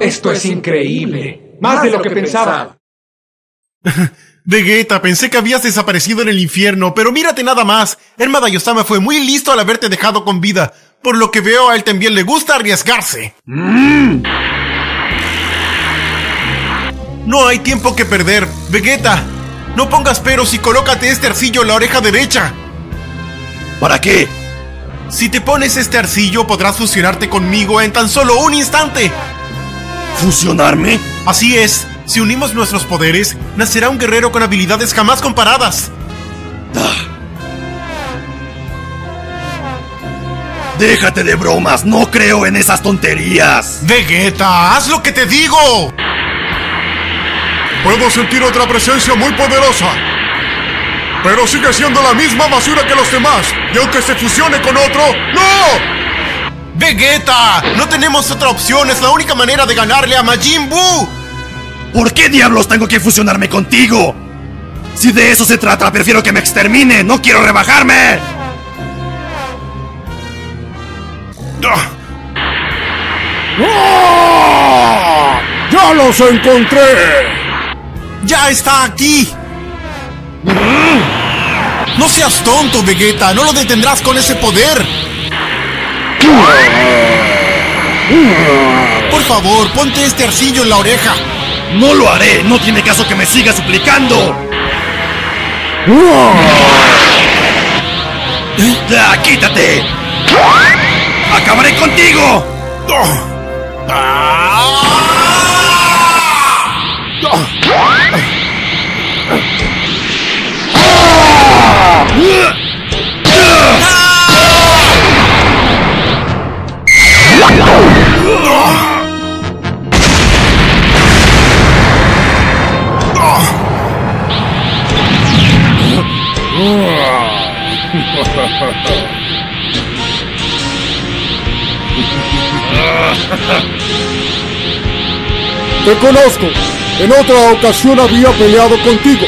Esto es increíble. Más de lo que pensaba. Vegeta, pensé que habías desaparecido en el infierno, pero mírate nada más. El Madayosama fue muy listo al haberte dejado con vida. Por lo que veo, a él también le gusta arriesgarse. No hay tiempo que perder. Vegeta, no pongas peros y colócate este arcillo en la oreja derecha. ¿Para qué? Si te pones este arcillo, podrás fusionarte conmigo en tan solo un instante. ¿Fusionarme? Así es. Si unimos nuestros poderes, nacerá un guerrero con habilidades jamás comparadas. Déjate de bromas, no creo en esas tonterías. Vegeta, haz lo que te digo. Puedo sentir otra presencia muy poderosa, pero sigue siendo la misma basura que los demás. Y aunque se fusione con otro, ¡no! Vegeta, no tenemos otra opción. Es la única manera de ganarle a Majin Buu. ¿Por qué diablos tengo que fusionarme contigo? Si de eso se trata, prefiero que me extermine. ¡No quiero rebajarme! ¡Ah! ¡Ya los encontré! ¡Ya está aquí! No seas tonto, Vegeta. No lo detendrás con ese poder. Por favor, ponte este arcillo en la oreja. ¡No lo haré! ¡No tiene caso que me siga suplicando! ¡Ya, quítate! ¡Acabaré contigo! Te conozco. En otra ocasión había peleado contigo.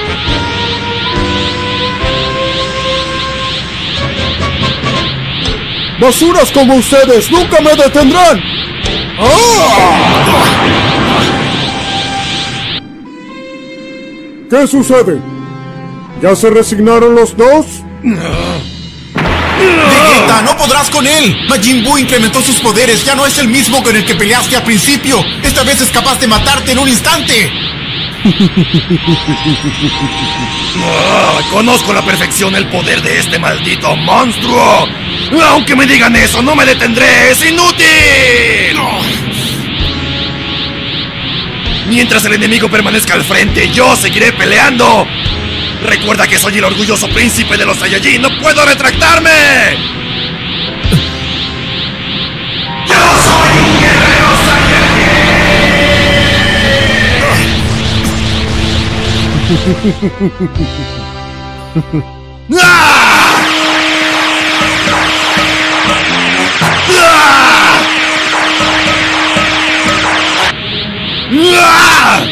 Basuras como ustedes nunca me detendrán. ¡Ah! ¿Qué sucede? ¿Ya se resignaron los dos? Vegeta, no podrás con él. Majin Buu incrementó sus poderes. Ya no es el mismo con el que peleaste al principio. Esta vez es capaz de matarte en un instante. Conozco a la perfección el poder de este maldito monstruo. Aunque me digan eso, no me detendré. ¡Es inútil! Mientras el enemigo permanezca al frente, yo seguiré peleando. Recuerda que soy el orgulloso príncipe de los Saiyajin. ¡No puedo retractarme! ¡Yo soy un guerrero Saiyajin! ¡Ah! ¡Ah!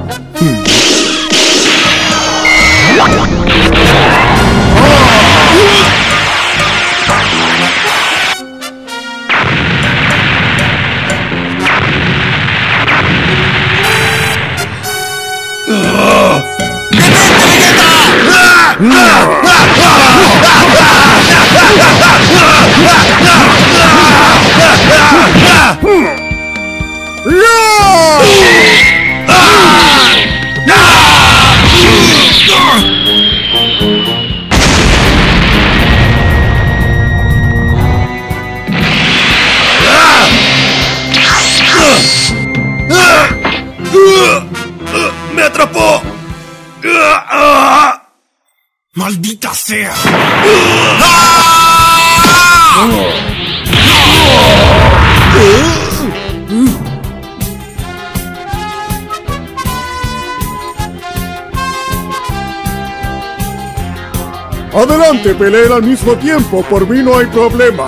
¡Me atrapó! ¡Maldita sea! Adelante, peleen al mismo tiempo. Por mí no hay problema.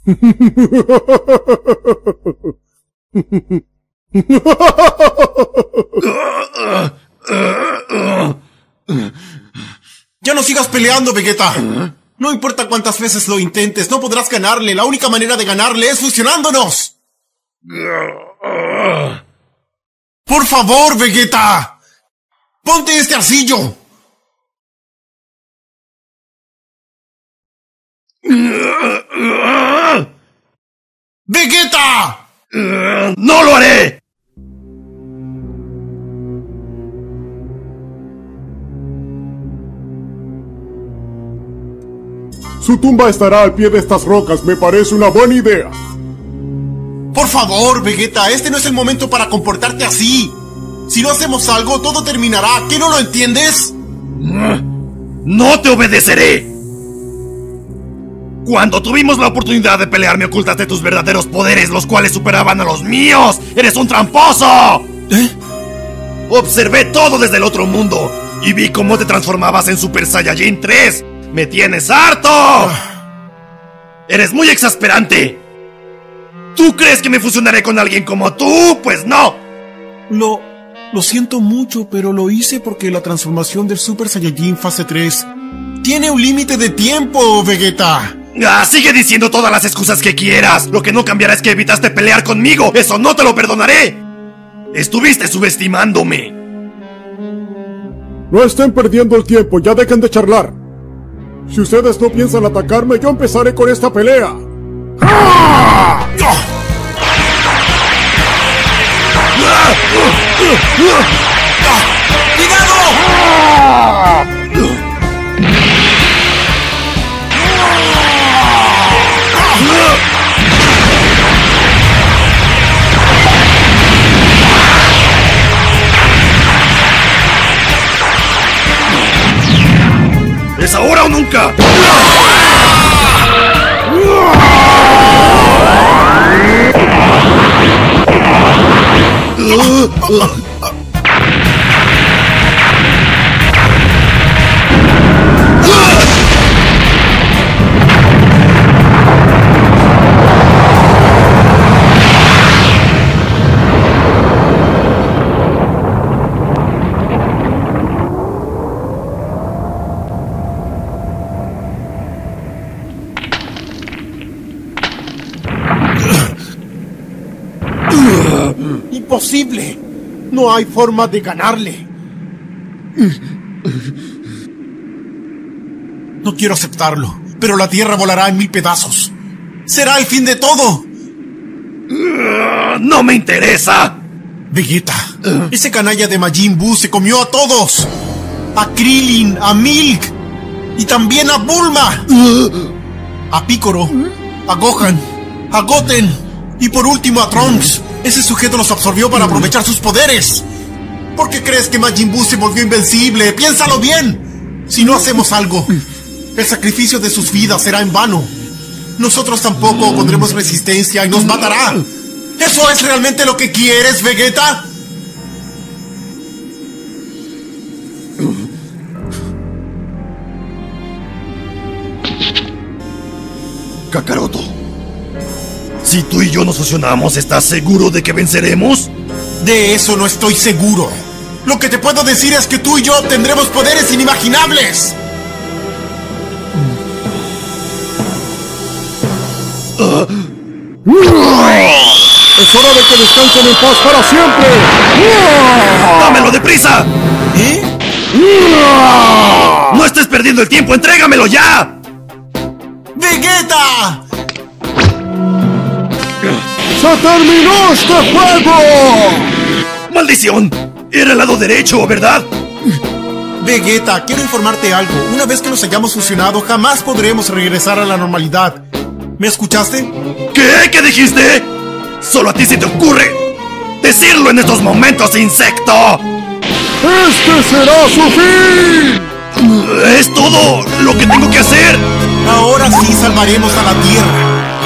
Ya no sigas peleando, Vegeta. No importa cuántas veces lo intentes, no podrás ganarle. La única manera de ganarle es fusionándonos. Por favor, Vegeta. Ponte este arcillo. ¡Vegeta! ¡No lo haré! Su tumba estará al pie de estas rocas, me parece una buena idea. Por favor, Vegeta, este no es el momento para comportarte así. Si no hacemos algo, todo terminará. ¿Qué no lo entiendes? ¡No te obedeceré! Cuando tuvimos la oportunidad de pelear, me ocultaste tus verdaderos poderes, los cuales superaban a los míos. ¡Eres un tramposo! Observé todo desde el otro mundo y vi cómo te transformabas en Super Saiyajin 3. ¡Me tienes harto! ¡Eres muy exasperante! ¿Tú crees que me fusionaré con alguien como tú? ¡Pues no! Lo siento mucho, pero lo hice porque la transformación del Super Saiyajin fase 3 tiene un límite de tiempo, Vegeta. Sigue diciendo todas las excusas que quieras. Lo que no cambiará es que evitaste pelear conmigo. ¡Eso no te lo perdonaré! Estuviste subestimándome. No estén perdiendo el tiempo, ya dejen de charlar. Si ustedes no piensan atacarme, yo empezaré con esta pelea. ¡Ah! ¡Es ahora o nunca! ¡Imposible! No hay forma de ganarle. No quiero aceptarlo, pero la Tierra volará en 1000 pedazos. ¡Será el fin de todo! ¡No me interesa! Vegeta, ese canalla de Majin Buu se comió a todos. A Krillin, a Milk y también a Bulma. A Piccolo, a Gohan, a Goten y por último a Trunks. Ese sujeto los absorbió para aprovechar sus poderes. ¿Por qué crees que Majin Buu se volvió invencible? ¡Piénsalo bien! Si no hacemos algo, el sacrificio de sus vidas será en vano. Nosotros tampoco pondremos resistencia y nos matará. ¿Eso es realmente lo que quieres, Vegeta? Kakaroto, si tú y yo nos fusionamos, ¿estás seguro de que venceremos? De eso no estoy seguro. Lo que te puedo decir es que tú y yo obtendremos poderes inimaginables. ¡Es hora de que descansen en paz para siempre! ¡Dámelo deprisa! ¿Eh? ¡No estés perdiendo el tiempo! ¡Entrégamelo ya! ¡Vegeta! ¡Se terminó este juego! ¡Maldición! Era el lado derecho, ¿verdad? Vegeta, quiero informarte algo. Una vez que nos hayamos fusionado, jamás podremos regresar a la normalidad. ¿Me escuchaste? ¿Qué? ¿Qué dijiste? ¡Solo a ti se te ocurre decirlo en estos momentos, insecto! ¡Este será su fin! ¿Es todo lo que tengo que hacer? Ahora sí salvaremos a la Tierra.